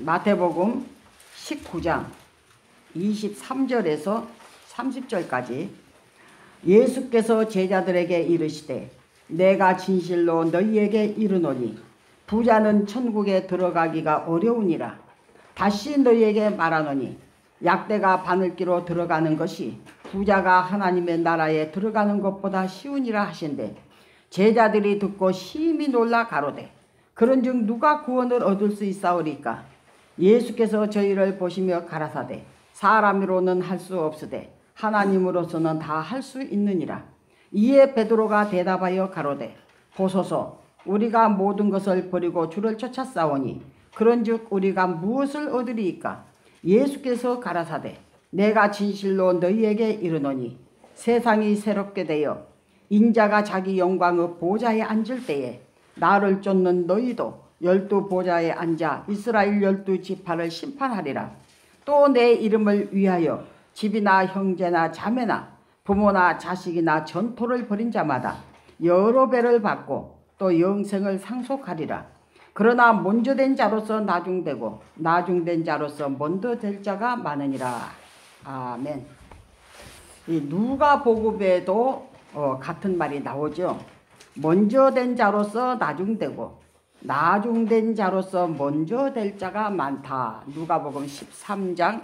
마태복음 19장 23절에서 30절까지 예수께서 제자들에게 이르시되 내가 진실로 너희에게 이르노니 부자는 천국에 들어가기가 어려우니라. 다시 너희에게 말하노니 약대가 바늘기로 들어가는 것이 부자가 하나님의 나라에 들어가는 것보다 쉬우니라 하신대. 제자들이 듣고 심히 놀라 가로되 그런즉 누가 구원을 얻을 수 있사오리까? 예수께서 저희를 보시며 가라사대 사람으로는 할 수 없으되 하나님으로서는 다 할 수 있느니라. 이에 베드로가 대답하여 가로되 보소서 우리가 모든 것을 버리고 주를 쫓았사오니 그런즉 우리가 무엇을 얻으리이까? 예수께서 가라사대 내가 진실로 너희에게 이르노니 세상이 새롭게 되어 인자가 자기 영광의 보좌에 앉을 때에 나를 쫓는 너희도 12 보좌에 앉아 이스라엘 12지파를 심판하리라. 또 내 이름을 위하여 집이나 형제나 자매나 부모나 자식이나 전토를 벌인 자마다 여러 배를 받고 또 영생을 상속하리라. 그러나 먼저 된 자로서 나중되고 나중된 자로서 먼저 될 자가 많으니라. 아멘. 이 누가복음에도 같은 말이 나오죠. 먼저 된 자로서 나중되고 나중된 자로서 먼저 될 자가 많다. 누가복음 13장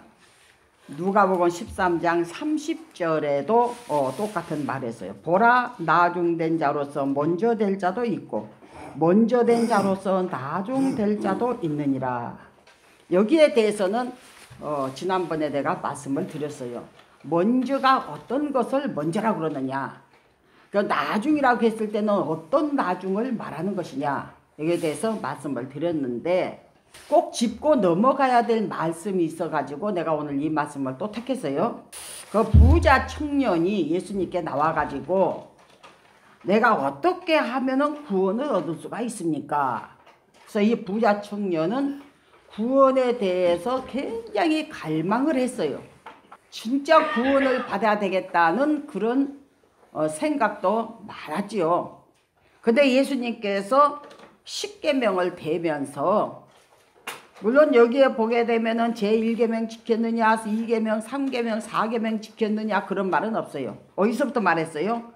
30절에도 똑같은 말했어요. 보라 나중된 자로서 먼저 될 자도 있고 먼저 된 자로서 나중될 자도 있느니라. 여기에 대해서는 지난번에 내가 말씀을 드렸어요. 먼저가 어떤 것을 먼저라고 그러느냐, 그 나중이라고 했을 때는 어떤 나중을 말하는 것이냐, 여기에 대해서 말씀을 드렸는데 꼭 짚고 넘어가야 될 말씀이 있어가지고 내가 오늘 이 말씀을 또 택했어요. 그 부자 청년이 예수님께 나와가지고 내가 어떻게 하면은 구원을 얻을 수가 있습니까? 그래서 이 부자 청년은 구원에 대해서 굉장히 갈망을 했어요. 진짜 구원을 받아야 되겠다는 그런 생각도 많았지요. 근데 예수님께서 십계명을 대면서, 물론 여기에 보게 되면은 제1계명 지켰느냐, 2계명, 3계명, 4계명 지켰느냐 그런 말은 없어요. 어디서부터 말했어요?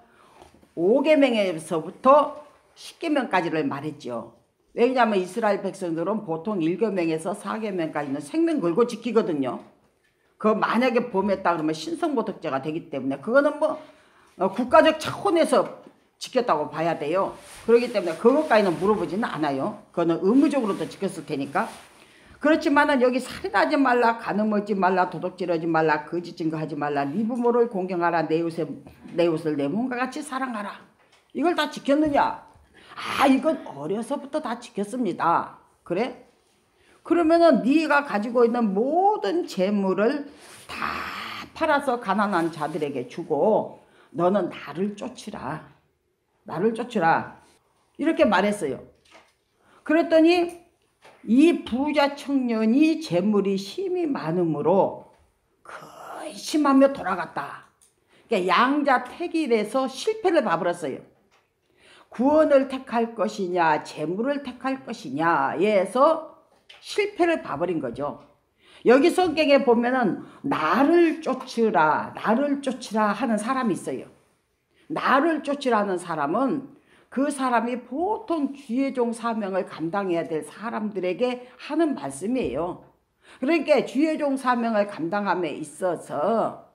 5계명에서부터 10계명까지를 말했죠. 왜냐하면 이스라엘 백성들은 보통 1계명에서 4계명까지는 생명 걸고 지키거든요. 그 만약에 범했다 그러면 신성모독죄가 되기 때문에 그거는 뭐 국가적 차원에서 지켰다고 봐야 돼요. 그렇기 때문에 그것까지는 물어보지는 않아요. 그거는 의무적으로도 지켰을 테니까. 그렇지만은 여기 살인하지 말라, 간음하지 말라, 도둑질하지 말라, 거짓 증거하지 말라, 네 부모를 공경하라, 내 옷을 내 몸과 같이 사랑하라. 이걸 다 지켰느냐? 아, 이건 어려서부터 다 지켰습니다. 그래? 그러면은 네가 가지고 있는 모든 재물을 다 팔아서 가난한 자들에게 주고 너는 나를 쫓으라. 나를 쫓으라. 이렇게 말했어요. 그랬더니 이 부자 청년이 재물이 심히 많으므로 근심하며 돌아갔다. 그러니까 양자택일에서 실패를 봐버렸어요. 구원을 택할 것이냐 재물을 택할 것이냐에서 실패를 봐버린 거죠. 여기 성경에 보면은 나를 쫓으라, 나를 쫓으라 하는 사람이 있어요. 나를 쫓으라 하는 사람은 그 사람이 보통 주의종 사명을 감당해야 될 사람들에게 하는 말씀이에요. 그러니까 주의종 사명을 감당함에 있어서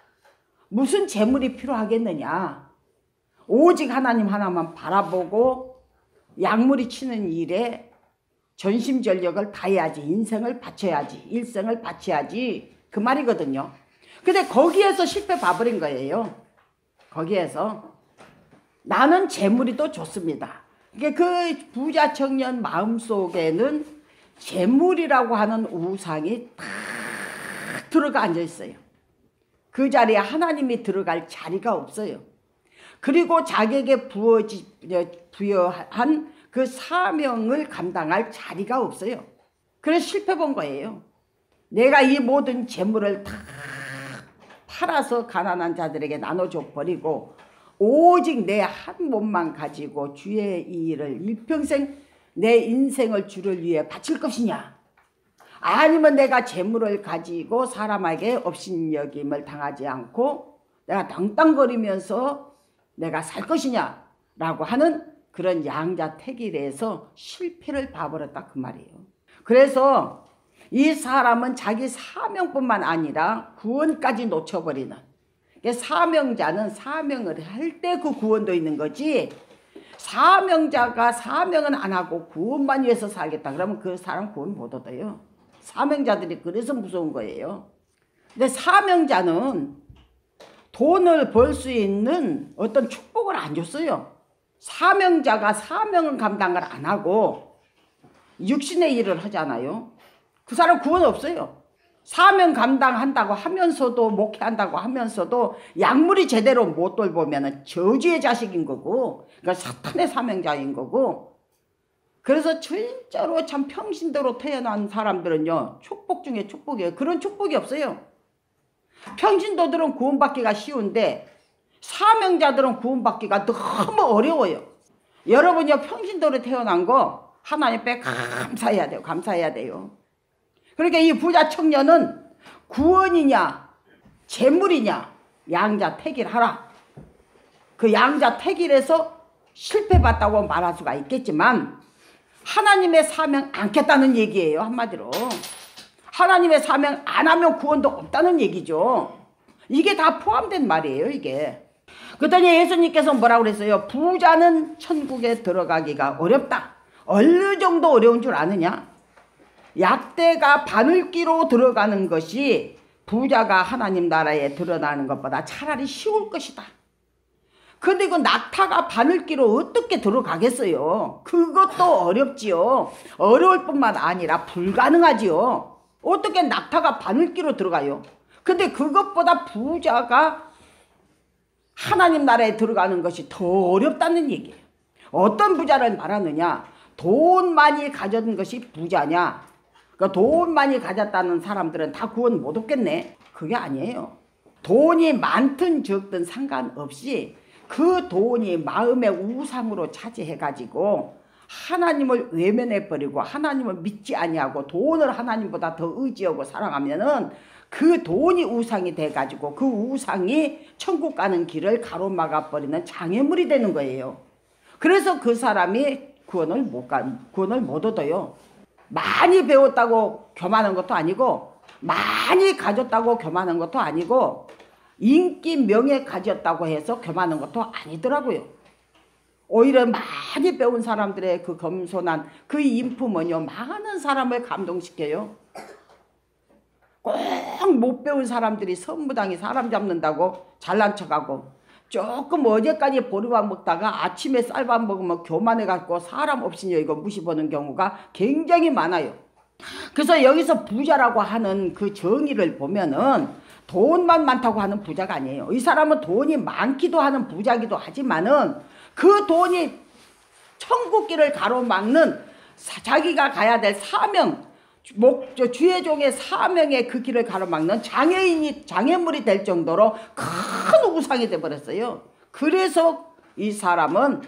무슨 재물이 필요하겠느냐. 오직 하나님 하나만 바라보고 약물이 치는 일에 전심전력을 다해야지, 인생을 바쳐야지, 일생을 바쳐야지, 그 말이거든요. 근데 거기에서 실패 봐버린 거예요. 거기에서 나는 재물이 더 좋습니다. 그 부자 청년 마음속에는 재물이라고 하는 우상이 탁 들어가 앉아 있어요. 그 자리에 하나님이 들어갈 자리가 없어요. 그리고 자기에게 부여한 그 사명을 감당할 자리가 없어요. 그래서 실패 본 거예요. 내가 이 모든 재물을 다 팔아서 가난한 자들에게 나눠줘 버리고 오직 내 한 몸만 가지고 주의 일을 일평생 내 인생을 주를 위해 바칠 것이냐. 아니면 내가 재물을 가지고 사람에게 업신여김을 당하지 않고 내가 땅땅거리면서 내가 살 것이냐 라고 하는 그런 양자택일에서 실패를 봐버렸다 그 말이에요. 그래서 이 사람은 자기 사명뿐만 아니라 구원까지 놓쳐버리는, 사명자는 사명을 할 때 그 구원도 있는 거지, 사명자가 사명은 안 하고 구원만 위해서 살겠다 그러면 그 사람 구원 못 얻어요. 사명자들이 그래서 무서운 거예요. 근데 사명자는 돈을 벌 수 있는 어떤 축복을 안 줬어요. 사명자가 사명은 감당을 안 하고 육신의 일을 하잖아요. 그 사람 구원 없어요. 사명 감당한다고 하면서도, 목회한다고 하면서도 약물이 제대로 못 돌보면 저주의 자식인 거고, 그러니까 사탄의 사명자인 거고. 그래서 진짜로 참 평신도로 태어난 사람들은요, 축복 중에 축복이에요. 그런 축복이 없어요. 평신도들은 구원받기가 쉬운데 사명자들은 구원받기가 너무 어려워요. 여러분요, 평신도로 태어난 거 하나님께 감사해야 돼요. 감사해야 돼요. 그러니까 이 부자 청년은 구원이냐 재물이냐 양자택일하라. 그 양자택일에서 실패봤다고 말할 수가 있겠지만 하나님의 사명 안겠다는 얘기예요. 한마디로 하나님의 사명 안 하면 구원도 없다는 얘기죠. 이게 다 포함된 말이에요. 이게. 그랬더니 예수님께서 뭐라고 그랬어요? 부자는 천국에 들어가기가 어렵다. 어느 정도 어려운 줄 아느냐? 약대가 바늘기로 들어가는 것이 부자가 하나님 나라에 들어가는 것보다 차라리 쉬울 것이다. 근데 그 낙타가 바늘기로 어떻게 들어가겠어요? 그것도 어렵지요. 어려울 뿐만 아니라 불가능하지요. 어떻게 낙타가 바늘기로 들어가요? 근데 그것보다 부자가 하나님 나라에 들어가는 것이 더 어렵다는 얘기예요. 어떤 부자를 말하느냐? 돈 많이 가진 것이 부자냐? 그러니까 돈 많이 가졌다는 사람들은 다 구원 못 얻겠네. 그게 아니에요. 돈이 많든 적든 상관없이 그 돈이 마음의 우상으로 차지해가지고 하나님을 외면해버리고 하나님을 믿지 아니하고 돈을 하나님보다 더 의지하고 사랑하면은 그 돈이 우상이 돼가지고 그 우상이 천국 가는 길을 가로막아버리는 장애물이 되는 거예요. 그래서 그 사람이 구원을 못 얻어요. 많이 배웠다고 교만한 것도 아니고 많이 가졌다고 교만한 것도 아니고 인기 명예 가졌다고 해서 교만한 것도 아니더라고요. 오히려 많이 배운 사람들의 그 겸손한 그 인품은요 많은 사람을 감동시켜요. 꼭 못 배운 사람들이 선무당이 사람 잡는다고 잘난 척하고 조금 어제까지 보리밥 먹다가 아침에 쌀밥 먹으면 교만해갖고 사람 없이요 이거 무시보는 경우가 굉장히 많아요. 그래서 여기서 부자라고 하는 그 정의를 보면은 돈만 많다고 하는 부자가 아니에요. 이 사람은 돈이 많기도 하는 부자기도 하지만은 그 돈이 천국길을 가로막는 자기가 가야 될 사명, 주의 종의 사명의 그 길을 가로막는 장애물이 될 정도로 큰 우상이 되어버렸어요. 그래서 이 사람은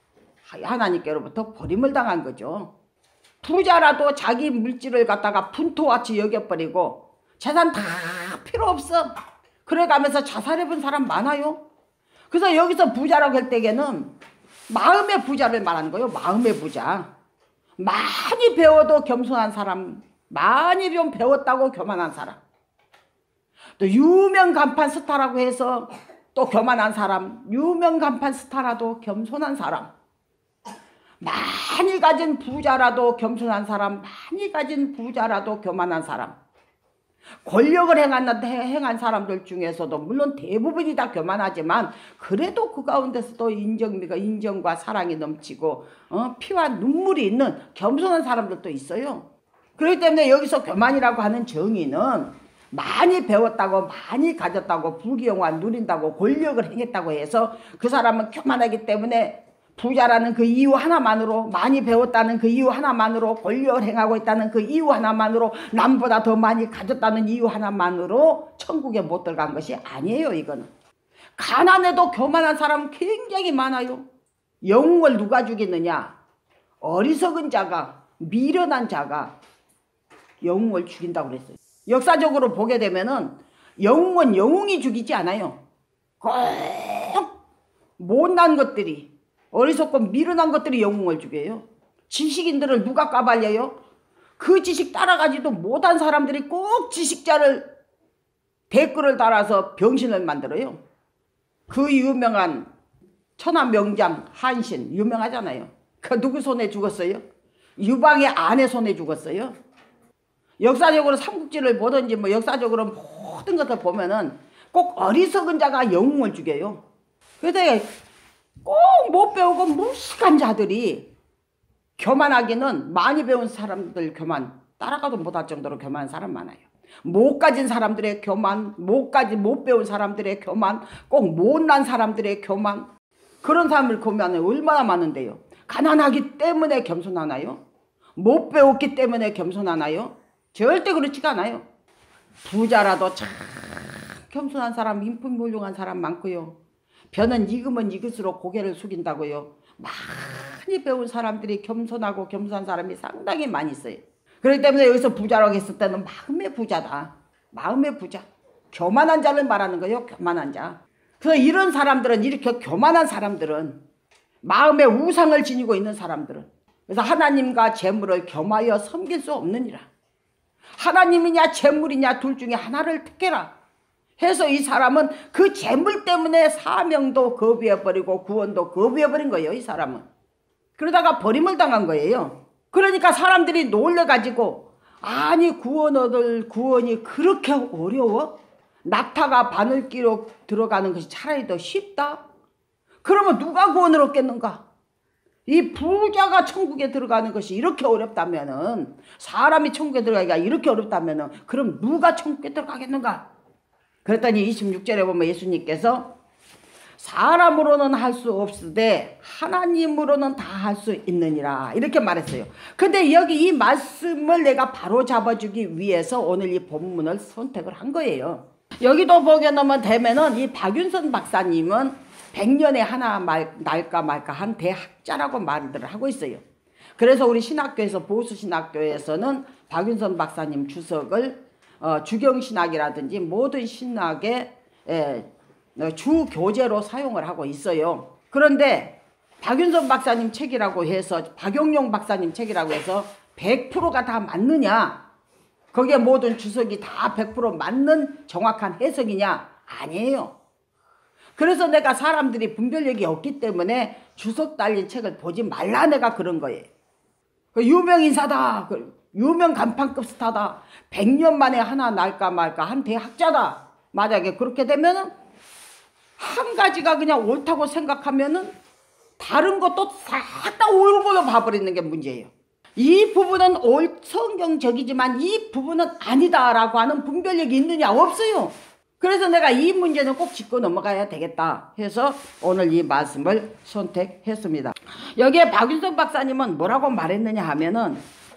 하나님께로부터 버림을 당한 거죠. 부자라도 자기 물질을 갖다가 분토같이 여겨버리고 재산 다 필요 없어. 그래가면서 자살해본 사람 많아요. 그래서 여기서 부자라고 할 때에는 마음의 부자를 말하는 거예요. 마음의 부자. 많이 배워도 겸손한 사람, 많이 좀 배웠다고 교만한 사람, 또 유명 간판 스타라고 해서 또 교만한 사람, 유명 간판 스타라도 겸손한 사람, 많이 가진 부자라도 겸손한 사람, 많이 가진 부자라도 교만한 사람, 권력을 행한 사람들 중에서도 물론 대부분이 다 교만하지만 그래도 그 가운데서도 인정과 사랑이 넘치고 피와 눈물이 있는 겸손한 사람들도 있어요. 그렇기 때문에 여기서 교만이라고 하는 정의는 많이 배웠다고 많이 가졌다고 부귀영화 누린다고 권력을 행했다고 해서 그 사람은 교만하기 때문에 부자라는 그 이유 하나만으로, 많이 배웠다는 그 이유 하나만으로, 권력을 행하고 있다는 그 이유 하나만으로, 남보다 더 많이 가졌다는 이유 하나만으로 천국에 못 들어간 것이 아니에요. 이거는 가난해도 교만한 사람 굉장히 많아요. 영웅을 누가 죽이느냐? 어리석은 자가, 미련한 자가 영웅을 죽인다고 그랬어요. 역사적으로 보게 되면은 영웅은 영웅이 죽이지 않아요. 꼭 못난 것들이, 어리석고 미련한 것들이 영웅을 죽여요. 지식인들을 누가 까발려요? 그 지식 따라가지도 못한 사람들이 꼭 지식자를 댓글을 달아서 병신을 만들어요. 그 유명한 천하명장 한신 유명하잖아요. 그 누구 손에 죽었어요? 유방의 아내 손에 죽었어요. 역사적으로 삼국지를 보든지 뭐 역사적으로 모든 것을 보면은 꼭 어리석은 자가 영웅을 죽여요. 그런데 꼭 못 배우고 무식한 자들이 교만하기는, 많이 배운 사람들 교만 따라가도 못할 정도로 교만한 사람 많아요. 못 가진 사람들의 교만, 못 배운 사람들의 교만, 꼭 못난 사람들의 교만, 그런 사람을 보면 얼마나 많은데요. 가난하기 때문에 겸손하나요? 못 배웠기 때문에 겸손하나요? 절대 그렇지가 않아요. 부자라도 참 겸손한 사람, 인품 훌륭한 사람 많고요. 벼는 익으면 익을수록 고개를 숙인다고요. 많이 배운 사람들이 겸손하고 겸손한 사람이 상당히 많이 있어요. 그렇기 때문에 여기서 부자라고 했을 때는 마음의 부자다. 마음의 부자. 교만한 자를 말하는 거예요. 교만한 자. 그래서 이런 사람들은, 이렇게 교만한 사람들은, 마음의 우상을 지니고 있는 사람들은, 그래서 하나님과 재물을 겸하여 섬길 수 없느니라. 하나님이냐 재물이냐 둘 중에 하나를 택해라 해서 이 사람은 그 재물 때문에 사명도 거부해버리고 구원도 거부해버린 거예요. 이 사람은. 그러다가 버림을 당한 거예요. 그러니까 사람들이 놀래가지고, 아니 구원이 그렇게 어려워? 낙타가 바늘귀로 들어가는 것이 차라리 더 쉽다? 그러면 누가 구원을 얻겠는가? 이 부자가 천국에 들어가는 것이 이렇게 어렵다면은, 사람이 천국에 들어가기가 이렇게 어렵다면은, 그럼 누가 천국에 들어가겠는가? 그랬더니 26절에 보면 예수님께서 사람으로는 할 수 없으되 하나님으로는 다 할 수 있느니라 이렇게 말했어요. 근데 여기 이 말씀을 내가 바로 잡아주기 위해서 오늘 이 본문을 선택을 한 거예요. 여기도 보게 되면은 이 박윤선 박사님은 100년에 하나 날까 말까 한 대학자라고 말들을 하고 있어요. 그래서 우리 신학교에서, 보수신학교에서는 박윤선 박사님 주석을 주경신학이라든지 모든 신학의 주 교재로 사용을 하고 있어요. 그런데 박윤선 박사님 책이라고 해서, 박용용 박사님 책이라고 해서 100%가 다 맞느냐? 거기에 모든 주석이 다 100% 맞는 정확한 해석이냐? 아니에요. 그래서 내가 사람들이 분별력이 없기 때문에 주석 달린 책을 보지 말라 내가 그런 거예요. 유명 인사다, 유명 간판급 스타다, 100년 만에 하나 날까 말까 한 대학자다. 만약에 그렇게 되면은 한 가지가 그냥 옳다고 생각하면은 다른 것도 싹 다 옳고도 봐버리는 게 문제예요. 이 부분은 성경적이지만 이 부분은 아니다라고 하는 분별력이 있느냐? 없어요. 그래서 내가 이 문제는 꼭 짚고 넘어가야 되겠다 해서 오늘 이 말씀을 선택했습니다. 여기에 박윤선 박사님은 뭐라고 말했느냐 하면은,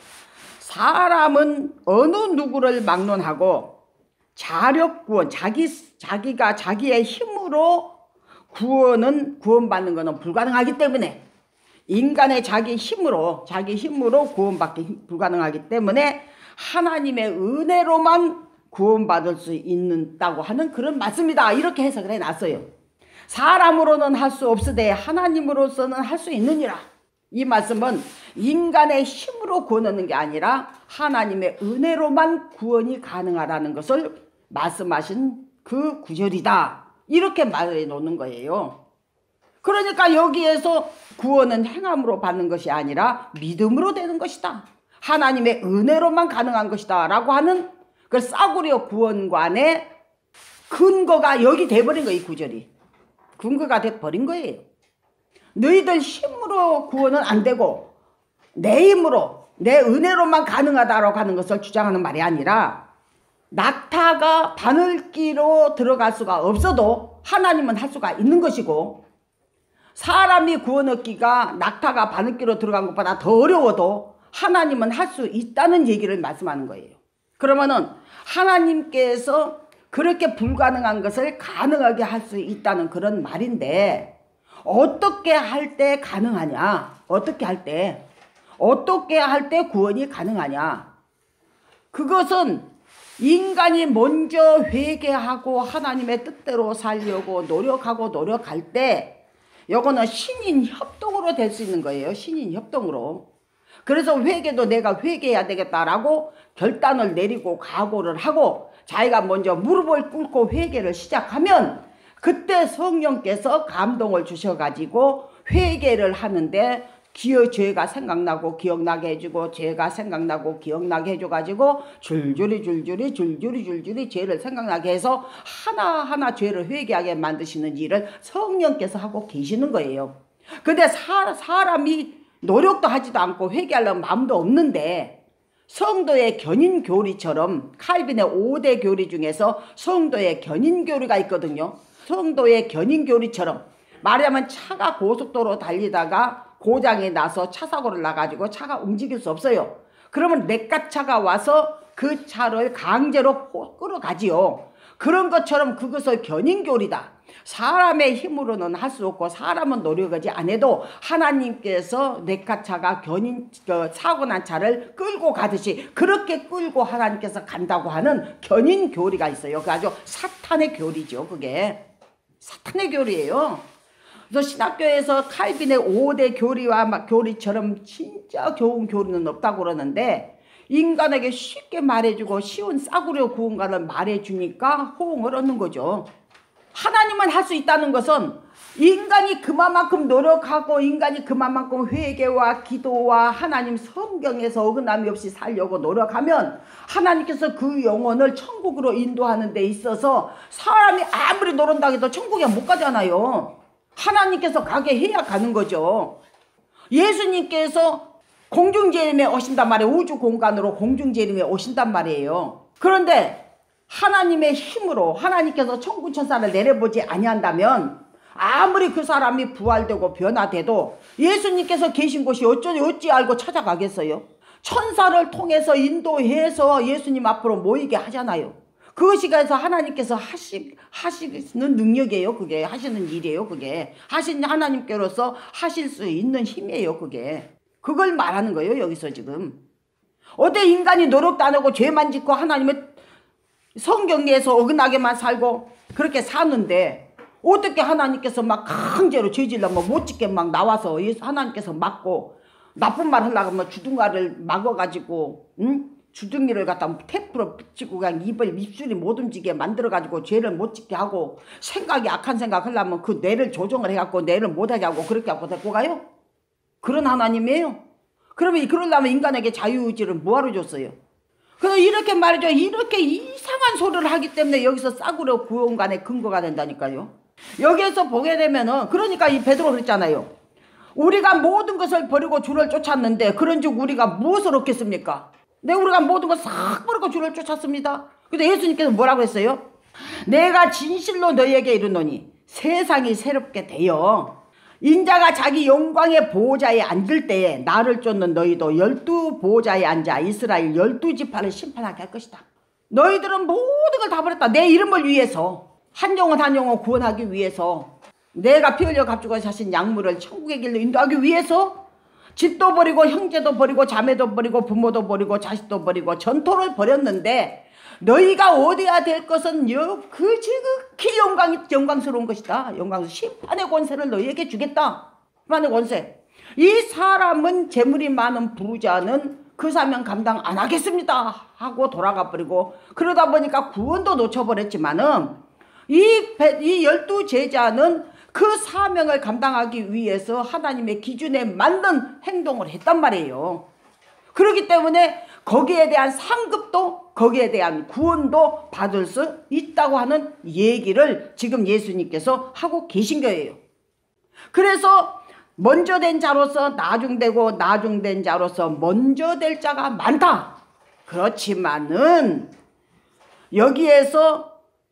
사람은 어느 누구를 막론하고 자력구원, 자기가 자기의 힘으로 구원받는 것은 불가능하기 때문에, 인간의 자기 힘으로 구원받기 불가능하기 때문에 하나님의 은혜로만 구원받을 수 있다고 하는 그런 말씀이다. 이렇게 해석을 해놨어요. 사람으로는 할 수 없으되 하나님으로서는 할 수 있느니라. 이 말씀은 인간의 힘으로 구원 얻는 게 아니라 하나님의 은혜로만 구원이 가능하다는 것을 말씀하신 그 구절이다. 이렇게 말해 놓는 거예요. 그러니까 여기에서 구원은 행함으로 받는 것이 아니라 믿음으로 되는 것이다. 하나님의 은혜로만 가능한 것이다. 라고 하는 그 싸구려 구원관의 근거가 여기 돼버린 거예요. 이 구절이. 근거가 돼버린 거예요. 너희들 힘으로 구원은 안 되고 내 힘으로, 내 은혜로만 가능하다라고 하는 것을 주장하는 말이 아니라, 낙타가 바늘귀로 들어갈 수가 없어도 하나님은 할 수가 있는 것이고, 사람이 구원 얻기가 낙타가 바늘귀로 들어간 것보다 더 어려워도 하나님은 할 수 있다는 얘기를 말씀하는 거예요. 그러면은 하나님께서 그렇게 불가능한 것을 가능하게 할 수 있다는 그런 말인데, 어떻게 할 때 가능하냐? 어떻게 할 때 구원이 가능하냐? 그것은 인간이 먼저 회개하고 하나님의 뜻대로 살려고 노력할 때 요거는 신인 협동으로 될 수 있는 거예요. 신인 협동으로. 그래서 회개도 내가 회개해야 되겠다라고 결단을 내리고 각오를 하고 자기가 먼저 무릎을 꿇고 회개를 시작하면 그때 성령께서 감동을 주셔가지고 회개를 하는데 죄가 생각나고 기억나게 해주고 죄가 생각나고 기억나게 해줘가지고 줄줄이 죄를 생각나게 해서 하나하나 죄를 회개하게 만드시는 일을 성령께서 하고 계시는 거예요. 근데 사람이 노력도 하지도 않고 회개하려는 마음도 없는데 성도의 견인 교리처럼 칼빈의 5대 교리 중에서 성도의 견인 교리가 있거든요. 성도의 견인 교리처럼 말하자면 차가 고속도로 달리다가 고장이 나서 차 사고를 나가지고 차가 움직일 수 없어요. 그러면 렉카차가 와서 그 차를 강제로 끌어가지요. 그런 것처럼 그것을 견인교리다. 사람의 힘으로는 할 수 없고 사람은 노력하지 않아도 하나님께서 렉카차가 사고 난 차를 끌고 가듯이 그렇게 끌고 하나님께서 간다고 하는 견인교리가 있어요. 그게 아주 사탄의 교리죠. 그게 사탄의 교리예요. 그래서 신학교에서 칼빈의 5대 교리처럼 진짜 좋은 교리는 없다고 그러는데 인간에게 쉽게 말해주고 쉬운 싸구려 구원관을 말해주니까 호응을 얻는 거죠. 하나님은 할 수 있다는 것은 인간이 그만큼 노력하고 인간이 그만큼 회개와 기도와 하나님 성경에서 어긋남이 없이 살려고 노력하면 하나님께서 그 영혼을 천국으로 인도하는 데 있어서 사람이 아무리 노력한다고 해도 천국에 못 가잖아요. 하나님께서 가게 해야 가는 거죠. 예수님께서 공중재림에 오신단 말이에요. 우주 공간으로 공중재림에 오신단 말이에요. 그런데 하나님의 힘으로 하나님께서 천군 천사를 내려보지 아니한다면 아무리 그 사람이 부활되고 변화돼도 예수님께서 계신 곳이 어찌 알고 찾아가겠어요? 천사를 통해서 인도해서 예수님 앞으로 모이게 하잖아요. 그것이 가서 하나님께서 하시는 능력이에요. 그게 하시는 일이에요. 그게 하신 하나님께로서 하실 수 있는 힘이에요. 그걸 말하는 거예요. 여기서 지금 어때 인간이 노력도 안 하고 죄만 짓고 하나님의 성경에서 어긋나게만 살고 그렇게 사는데 어떻게 하나님께서 막 강제로 죄질러면 못 짓게 막 나와서 하나님께서 막고 나쁜 말 하려고 하면 주둥아를 막아가지고 주둥이를 갖다 테이프로 붙이고 그냥 입술이 못 움직이게 만들어가지고 죄를 못 짓게 하고 생각이 악한 생각 하려면 그 뇌를 조정을 해갖고 뇌를 못하게 하고 그렇게 하고 데리고 가요? 그런 하나님이에요. 그러면 그러려면 인간에게 자유의지를 뭐하러 줬어요? 그래서 이렇게 말이죠. 이렇게 이상한 소리를 하기 때문에 여기서 싸구려 구원관의 근거가 된다니까요. 여기에서 보게 되면은 그러니까 이 베드로 그랬잖아요. 우리가 모든 것을 버리고 주를 쫓았는데 그런즉 우리가 무엇을 얻겠습니까? 우리가 모든 걸 싹 버리고 주를 쫓았습니다. 근데 예수님께서 뭐라고 했어요? 내가 진실로 너희에게 이르노니 세상이 새롭게 되어 인자가 자기 영광의 보호자에 앉을 때에 나를 쫓는 너희도 12보호자에 앉아 이스라엘 12지파를 심판하게 할 것이다. 너희들은 모든 걸 다 버렸다. 내 이름을 위해서 한 영혼 한 영혼 구원하기 위해서 내가 피 흘려 값주고 사신 약물을 천국의 길로 인도하기 위해서 집도 버리고 형제도 버리고 자매도 버리고 부모도 버리고 자식도 버리고 전토를 벌였는데 너희가 얻어야 될 것은 그 지극히 영광스러운 것이다. 심판의 권세를 너희에게 주겠다. 심판의 권세. 이 사람은 재물이 많은 부자는 그 사명 감당 안 하겠습니다 하고 돌아가 버리고 그러다 보니까 구원도 놓쳐버렸지만은 이 12제자는 그 사명을 감당하기 위해서 하나님의 기준에 맞는 행동을 했단 말이에요. 그렇기 때문에 거기에 대한 상급도 거기에 대한 구원도 받을 수 있다고 하는 얘기를 지금 예수님께서 하고 계신 거예요. 그래서 먼저 된 자로서 나중되고 나중된 자로서 먼저 될 자가 많다. 그렇지만은 여기에서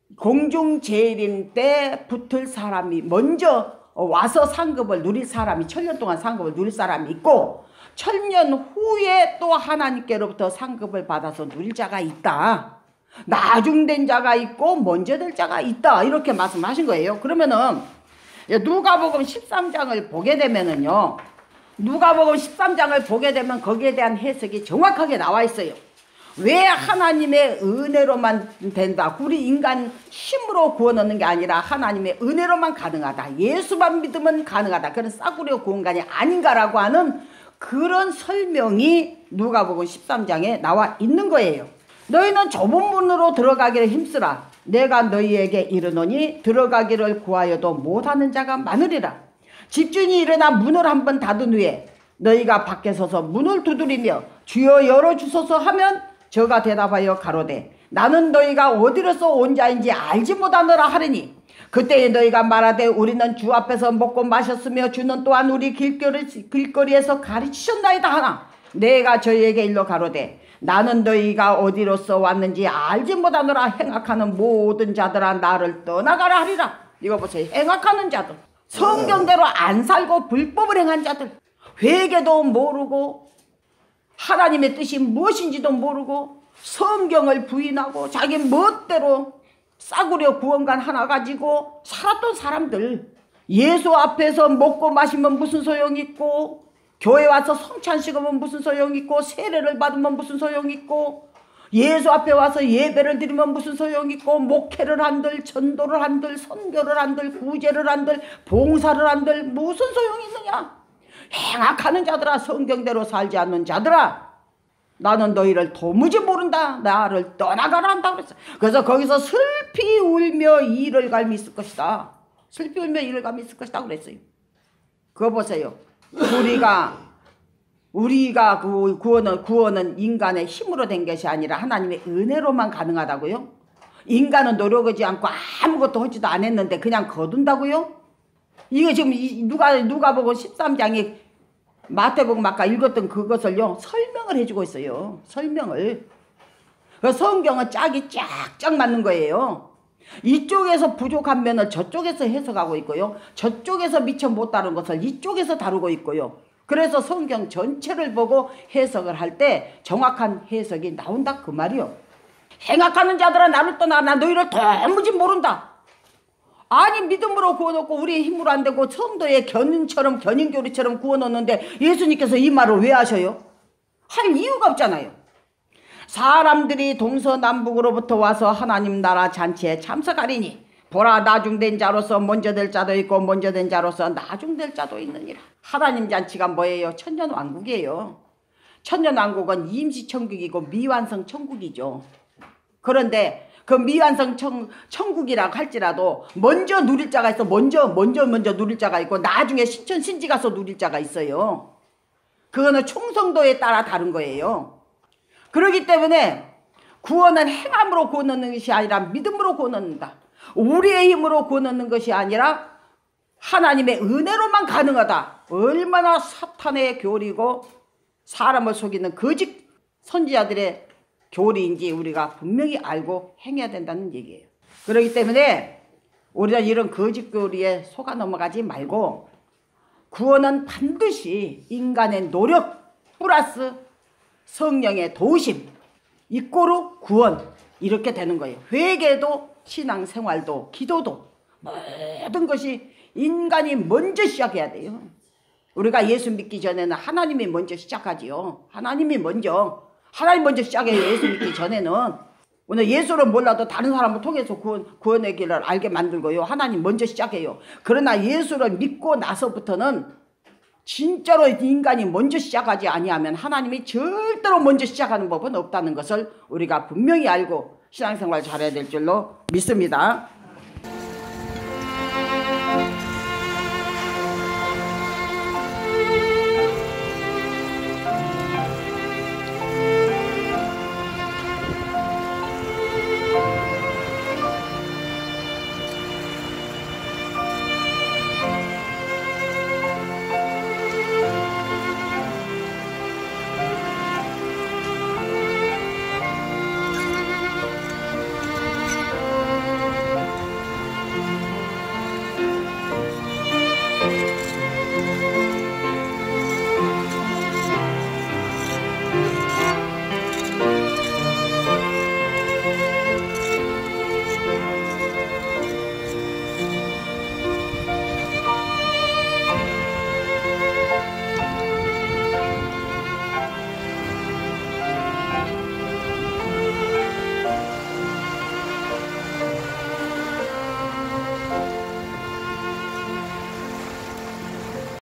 공중재림 때 붙을 사람이 먼저 와서 상급을 누릴 사람이 천년 동안 상급을 누릴 사람이 있고 천년 후에 또 하나님께로부터 상급을 받아서 누릴 자가 있다. 나중된 자가 있고 먼저 될 자가 있다. 이렇게 말씀하신 거예요. 그러면은 누가복음 13장을 보게 되면은요. 누가복음 13장을 보게 되면 거기에 대한 해석이 정확하게 나와 있어요. 왜 하나님의 은혜로만 된다? 우리 인간 힘으로 구원 얻는 게 아니라 하나님의 은혜로만 가능하다. 예수만 믿으면 가능하다. 그런 싸구려 구원관이 아닌가라고 하는 그런 설명이 누가복음 13장에 나와 있는 거예요. 너희는 좁은 문으로 들어가기를 힘쓰라. 내가 너희에게 이르노니 들어가기를 구하여도 못하는 자가 많으리라. 집주인이 일어나 문을 한번 닫은 후에 너희가 밖에 서서 문을 두드리며 주여 열어주소서 하면 저가 대답하여 가로되 나는 너희가 어디로서 온 자인지 알지 못하노라 하리니 그때에 너희가 말하되 우리는 주 앞에서 먹고 마셨으며 주는 또한 우리 길거리에서 가르치셨나이다 하나 내가 저희에게 일러 가로되 나는 너희가 어디로서 왔는지 알지 못하노라. 행악하는 모든 자들아 나를 떠나가라 하리라. 이거 보세요. 행악하는 자들, 성경대로 안 살고 불법을 행한 자들, 회개도 모르고 하나님의 뜻이 무엇인지도 모르고 성경을 부인하고 자기 멋대로 싸구려 구원관 하나 가지고 살았던 사람들, 예수 앞에서 먹고 마시면 무슨 소용이 있고 교회 와서 성찬식으면 무슨 소용이 있고 세례를 받으면 무슨 소용이 있고 예수 앞에 와서 예배를 드리면 무슨 소용이 있고 목회를 한들 전도를 한들 선교를 한들 구제를 한들 봉사를 한들 무슨 소용이 있느냐. 행악하는 자들아, 성경대로 살지 않는 자들아, 나는 너희를 도무지 모른다. 나를 떠나가라 한다고 그랬어. 그래서 거기서 슬피 울며 이를 갈미 있을 것이다. 슬피 울며 이를 갈미 있을 것이다 그랬어요. 그거 보세요. 우리가 구원은 인간의 힘으로 된 것이 아니라 하나님의 은혜로만 가능하다고요? 인간은 노력하지 않고 아무것도 하지도 않았는데 그냥 거둔다고요? 이게 지금 누가복음 13장에 마태복음 아까 읽었던 그것을요 설명을 해주고 있어요. 설명을. 그 성경은 짝이 쫙쫙 맞는 거예요. 이쪽에서 부족한 면을 저쪽에서 해석하고 있고요. 저쪽에서 미처 못 다룬 것을 이쪽에서 다루고 있고요. 그래서 성경 전체를 보고 해석을 할 때 정확한 해석이 나온다 그 말이요. 행악하는 자들아 나를 떠나 나 너희를 도무지 모른다. 아니 믿음으로 구워놓고 우리의 힘으로 안 되고 성도의 견인교리처럼 구워놓는데 예수님께서 이 말을 왜 하셔요? 할 이유가 없잖아요. 사람들이 동서남북으로부터 와서 하나님 나라 잔치에 참석하리니 보라 나중된 자로서 먼저 될 자도 있고 먼저 된 자로서 나중될 자도 있느니라. 하나님 잔치가 뭐예요? 천년왕국이에요. 천년왕국은 임시천국이고 미완성 천국이죠. 그런데 그 미완성 천국이라고 할지라도 먼저 누릴 자가 있어. 먼저 누릴 자가 있고 나중에 신지 가서 누릴 자가 있어요. 그거는 총성도에 따라 다른 거예요. 그렇기 때문에 구원은 행함으로 구원 얻는 것이 아니라 믿음으로 구원 얻는다. 우리의 힘으로 구원 얻는 것이 아니라 하나님의 은혜로만 가능하다. 얼마나 사탄의 교리고 사람을 속이는 거짓 선지자들의 교리인지 우리가 분명히 알고 행해야 된다는 얘기예요. 그렇기 때문에 우리는 이런 거짓 교리에 속아 넘어가지 말고 구원은 반드시 인간의 노력 플러스 성령의 도우심 이꼬르 구원 이렇게 되는 거예요. 회개도 신앙생활도 기도도 모든 것이 인간이 먼저 시작해야 돼요. 우리가 예수 믿기 전에는 하나님이 먼저 시작하지요. 하나님 먼저 시작해요. 예수 믿기 전에는. 오늘 예수를 몰라도 다른 사람을 통해서 구원의 길을 알게 만들고요. 하나님 먼저 시작해요. 그러나 예수를 믿고 나서부터는 진짜로 인간이 먼저 시작하지 아니하면 하나님이 절대로 먼저 시작하는 법은 없다는 것을 우리가 분명히 알고 신앙생활 잘해야 될 줄로 믿습니다.